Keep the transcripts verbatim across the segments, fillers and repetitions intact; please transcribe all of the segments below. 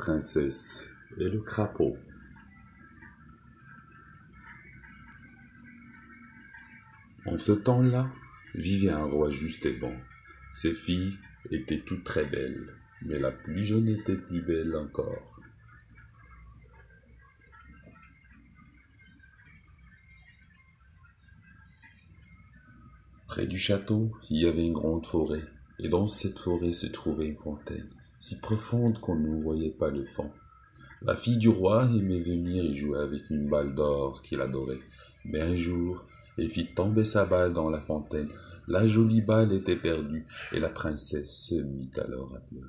Princesse et le crapaud. En ce temps-là, vivait un roi juste et bon. Ses filles étaient toutes très belles, mais la plus jeune était plus belle encore. Près du château, il y avait une grande forêt, et dans cette forêt se trouvait une fontaine, si profonde qu'on ne voyait pas le fond. La fille du roi aimait venir y jouer avec une balle d'or qu'il adorait, mais un jour, elle fit tomber sa balle dans la fontaine. La jolie balle était perdue, et la princesse se mit alors à pleurer.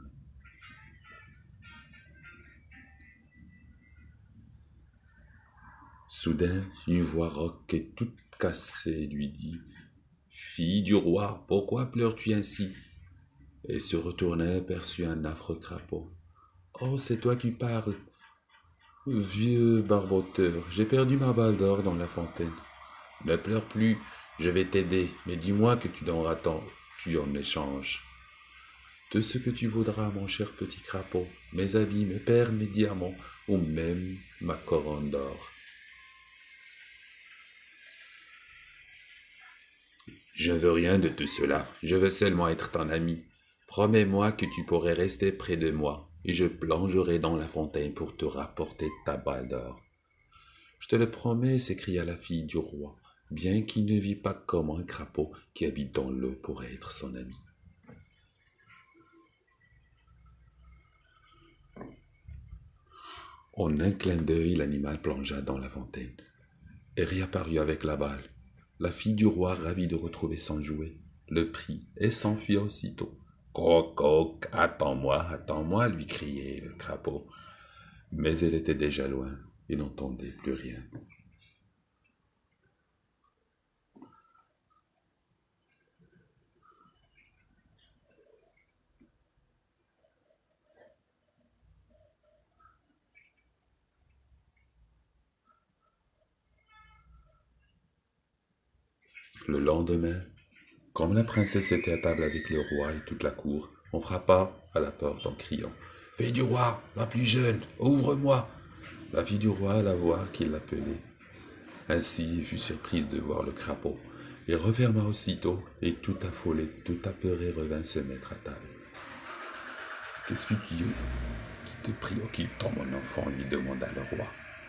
Soudain, une voix rauque et toute cassée lui dit « Fille du roi, pourquoi pleures-tu ainsi ?» Elle se retourna et aperçut un affreux crapaud. « Oh, c'est toi qui parles, vieux barboteur, j'ai perdu ma balle d'or dans la fontaine. Ne pleure plus, je vais t'aider, mais dis-moi que tu donneras tant, tu en échanges. De ce que tu voudras, mon cher petit crapaud, mes habits, mes perles, mes diamants, ou même ma couronne d'or. » Je ne veux rien de tout cela, je veux seulement être ton ami. Promets-moi que tu pourrais rester près de moi, et je plongerai dans la fontaine pour te rapporter ta balle d'or. Je te le promets, s'écria la fille du roi, bien qu'il ne vit pas comme un crapaud qui habite dans l'eau pour être son ami. En un clin d'œil, l'animal plongea dans la fontaine et réapparut avec la balle. La fille du roi, ravie de retrouver son jouet, le prit et s'enfuit aussitôt. « Coq, coq, attends-moi, attends-moi » lui criait le crapaud. Mais elle était déjà loin et n'entendait plus rien. Le lendemain, comme la princesse était à table avec le roi et toute la cour, on frappa à la porte en criant « Fille du roi, la plus jeune, ouvre-moi » La fille du roi alla voir qui l'appelait. Ainsi, elle fut surprise de voir le crapaud. Il referma aussitôt et tout affolé, tout apeuré revint se mettre à table. « Qu'est-ce que tu qui te préoccupe tant, mon enfant ?» lui demanda le roi.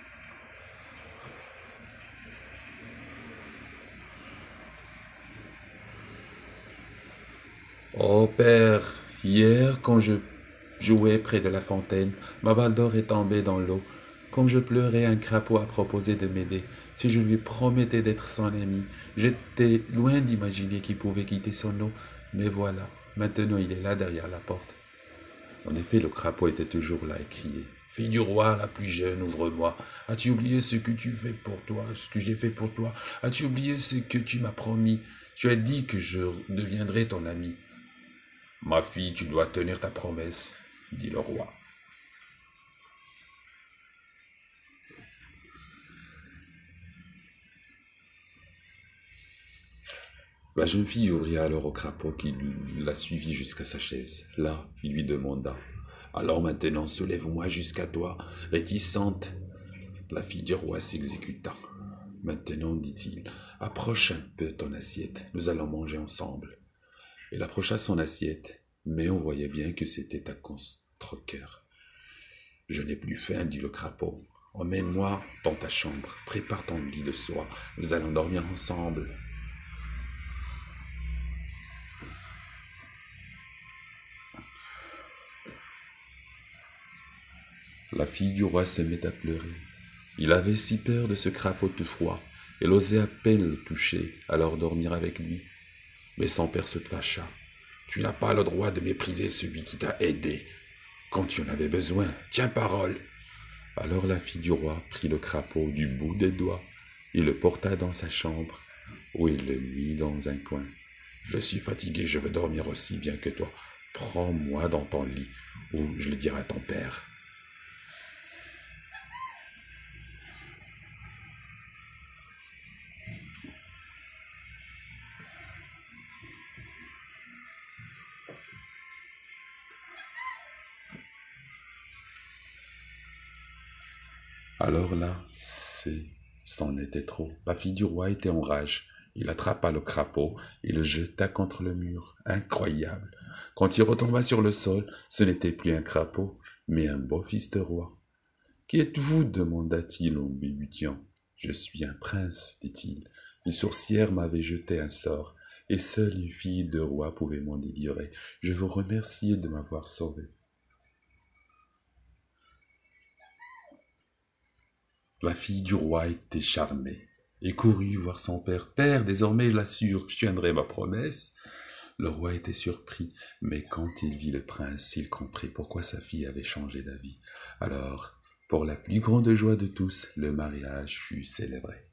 « Oh père, hier quand je jouais près de la fontaine, ma balle d'or est tombée dans l'eau. Comme je pleurais, un crapaud a proposé de m'aider. Si je lui promettais d'être son ami, j'étais loin d'imaginer qu'il pouvait quitter son eau. Mais voilà, maintenant il est là derrière la porte. » En effet, le crapaud était toujours là et criait « Fille du roi, la plus jeune, ouvre-moi. As-tu oublié ce que tu fais pour toi, ce que j'ai fait pour toi? As-tu oublié ce que tu m'as promis? Tu as dit que je deviendrais ton ami. » « Ma fille, tu dois tenir ta promesse, » dit le roi. La jeune fille ouvrit alors au crapaud qui la suivit jusqu'à sa chaise. Là, il lui demanda « Alors maintenant, soulève-moi jusqu'à toi, réticente. » La fille du roi s'exécuta. « Maintenant, dit-il, approche un peu ton assiette, nous allons manger ensemble. » Elle approcha son assiette, mais on voyait bien que c'était à contre-cœur. « Je n'ai plus faim, dit le crapaud. Emmène-moi dans ta chambre, prépare ton lit de soie, nous allons dormir ensemble. » La fille du roi se mit à pleurer. Il avait si peur de ce crapaud tout froid, elle osait à peine le toucher, alors dormir avec lui. Mais son père se fâcha. « Tu n'as pas le droit de mépriser celui qui t'a aidé quand tu en avais besoin. Tiens parole !» Alors la fille du roi prit le crapaud du bout des doigts et le porta dans sa chambre, où il le mit dans un coin. « Je suis fatigué, je veux dormir aussi bien que toi. Prends-moi dans ton lit, ou je le dirai à ton père. » Alors là, c'est, c'en était trop. La fille du roi était en rage. Il attrapa le crapaud et le jeta contre le mur. Incroyable. Quand il retomba sur le sol, ce n'était plus un crapaud, mais un beau fils de roi. Qui êtes-vous demanda-t-il en balbutiant. Je suis un prince, dit-il. Une sourcière m'avait jeté un sort, et seule une fille de roi pouvait m'en délivrer. Je vous remercie de m'avoir sauvé. La fille du roi était charmée et courut voir son père. Père, désormais je l'assure, je tiendrai ma promesse. Le roi était surpris, mais quand il vit le prince, il comprit pourquoi sa fille avait changé d'avis. Alors, pour la plus grande joie de tous, le mariage fut célébré.